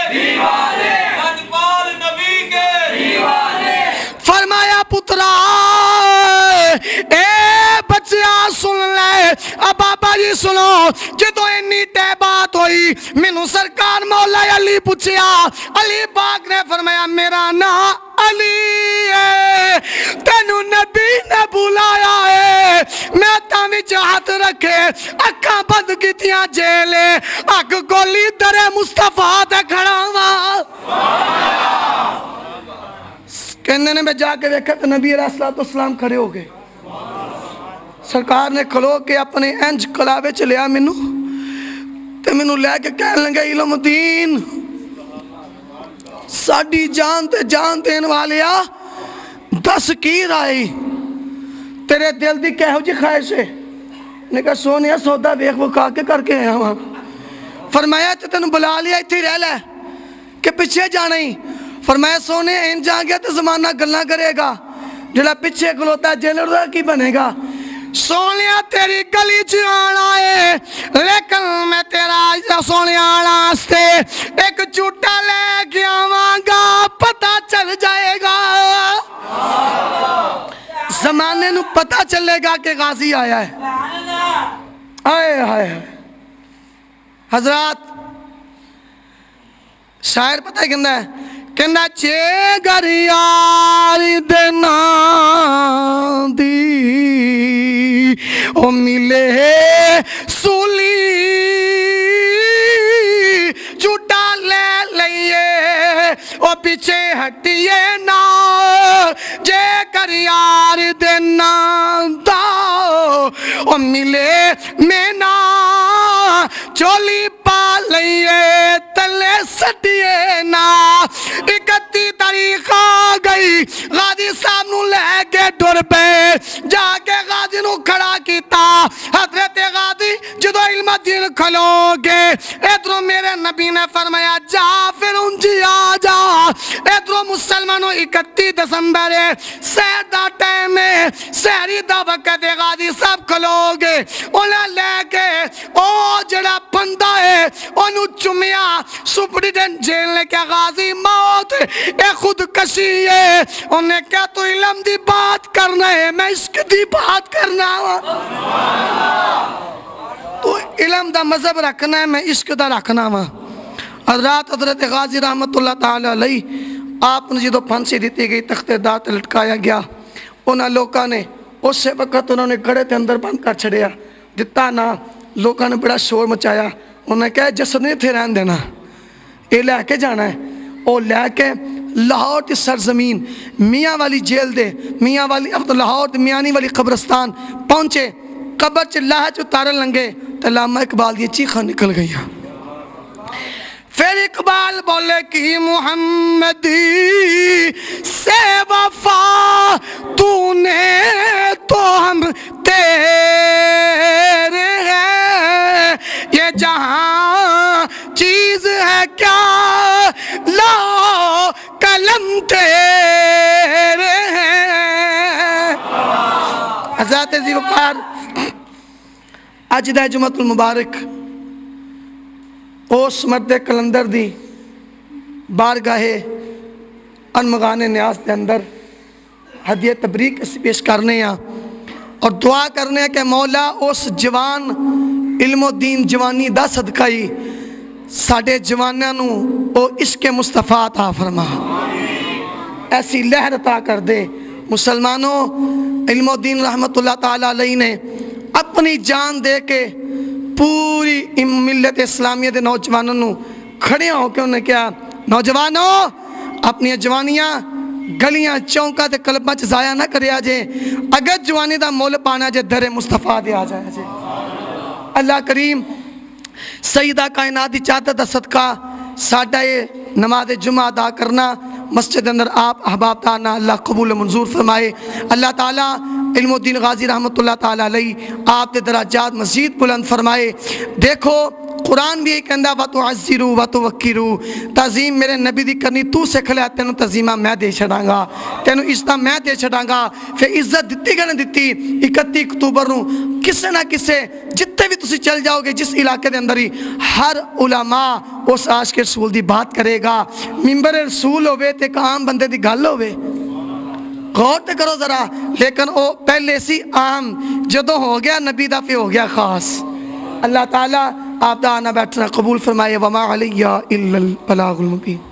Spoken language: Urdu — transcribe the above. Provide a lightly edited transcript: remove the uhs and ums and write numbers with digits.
دیوانے لجپال نبی کے دیوانے فرمایا پترا اے بچیا سن لے اب بابا جی سنو جدو انی ٹے بات ہوئی مینوں سرکار مولا علی پوچھیا علی پاک نے فرمایا میرا نام علی ہے تینو نبی نے بلایا ہے میں تامی چاہت رکھے اکھاں بند کیتیاں جیلے اک گولی در مصطفیٰ تے کھڑا ہوا کہنے نے میں جا کے دیکھا تو نبی علیہ السلام کھڑے ہو گئے سرکار نے کھلو کے اپنے انج کلاوے چلیا منو تے منو لے کے کہنے لگے علم دین ساڑی جان تے جان دین والیا دس کی رائی تیرے دل دی کہو جی خواہش ہے نے کہا سونیا سودا بیخ وہ کھا کے کر کے ہیں وہاں فرمایا تے تینوں بلا لیا اتھی رہ لے کہ پیچھے جانا ہی فرمایا سونے ان جا گیا تو زمانہ گلنا کرے گا جڑا پیچھے کھلوتا ہے جیلر دا کی بنے گا سونیا تیری گلی چانا ہے لیکن میں تیرا سونیا آستے ایک چوٹا لے گیا مانگا پتہ چل جائے گا زمانے نو پتہ چلے گا کہ غازی آیا ہے آئے آئے حضرات شاعر پتہ ہے کہندہ ہے کہندہ چے گر یار دینا دی او ملے سولی چوٹا لے لئیے او پیچھے ہٹیے نا جے گر یار دینا دا او ملے میں نا چولی پا لئیے تلے سٹیے نا 31 تاریخ آ گئی غازی صاحب نو لے کے ڈر پہ جا کے غازی نو کھڑا کیتا حضرت غازی جدو علم دین کھلو گے ادھروں میرے نبی نے فرمایا جا پھر انجی آ جا ادھروں مسلمانوں 31 دسمبر سہر دا ٹائم ہے سہری دا وقت غازی صاحب کھلو گے انہیں لے کے او جڑا بندہ ہے انہوں چمیا سپریڈنٹ جیل نے کیا غازی موت اے خود کشی ہے انہیں کیا تو علم دی بات کرنا ہے میں عشق دی بات کرنا ہوں تو علم دا مذہب رکھنا ہے میں عشق دا رکھنا ہوں حضرات حضرت غازی رحمت اللہ تعالیٰ علیہ آپ نے جدو پھانسی دیتی گئی تخت دات لٹکایا گیا انہاں لوکاں نے اس سے وقت انہوں نے گھڑے تے اندر بند کر چھڑیا جتا نا لوکاں نے بڑا شور مچایا انہوں نے کہا جسد نہیں تھے رہن دینا اے لے کے جانا ہے او لے کے لاہور کی سرزمین میاں والی جیل دے میاں والی اب تو لاہور دی میانی والی قبرستان پہنچے قبر چ لاہ اتارن لنگے تو علامہ اقبال دی چیخاں نکل گئی پھر اقبال بولے کہ محمدی سے وفا تو نے تو ہم تیرے ہیں یہ جہاں چیز ہے کیا لا قلم تیرے ہیں حضرت عزیز وقار اجدہ جمعۃ المبارک اس مرد کلندر دی بارگاہ انمغان نیاز دے اندر ہدیہ تبریک اس پیش کرنے ہیں اور دعا کرنے ہیں کہ مولا اس جوان علم و دین جوانی دا صدقائی ساڑھے جوانانو او عشق مصطفیٰ عطا فرما ایسی لہر عطا کر دے مسلمانوں علم و دین رحمت اللہ تعالیٰ علیہ نے اپنی جان دے کے پوری ملت اسلامیہ دے نوجوانوں کھڑے ہو کے انہیں کیا نوجوانوں اپنی جوانیاں گلیاں چونکہ دے قلبہ ضائع نہ کرے آجے اگر جوانی دا مول پانا جے در مصطفیٰ دے آ جائے جے اللہ کریم سیدہ کائنات دی چاہتا دا صدقہ ساڑھا نماز جمعہ ادا کرنا مسجد اندر آپ احباب تانا اللہ قبول منظور فرمائے اللہ تعالیٰ علم الدین غازی رحمت اللہ تعالیٰ علیہ آپ دے دراجات مزید بلند فرمائے دیکھو قرآن بھی یہ کہندا وَتُعَزِّرُوا وَتُوَقِّرُوا، تعظیم میرے نبی دی کرنی تو سکھ لیا، تینوں تعظیمہ میں دے چھڑاں گا، تینوں عزت میں دے چھڑاں گا۔ پھر عزت دتی کہ نہیں دتی؟ 31 اکتوبر نو کسے نہ کسے جتے بھی تسی چل جاؤ گے جس علاقے دے اندر ہی، ہر علماء اس عاشق رسول دی بات کرے گا۔ ممبر رسول ہوئے تے ایک عام بندے دی گل ہوئے، غور تے کرو ذرا، لیکن وہ پہلے سی عام، جدو ہو گیا نبی دا پہ ہو گیا خاص۔ اللہ تعالیٰ آپ دا آنا بیٹھنا قبول فرمائے۔ وما علیہ الا البلاغ المبین۔